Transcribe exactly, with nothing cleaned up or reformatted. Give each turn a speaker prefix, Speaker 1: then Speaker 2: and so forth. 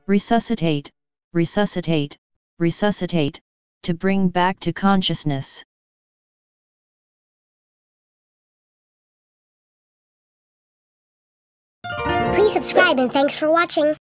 Speaker 1: Resuscitate, resuscitate, resuscitate, to bring back to consciousness.
Speaker 2: Please subscribe and thanks for watching.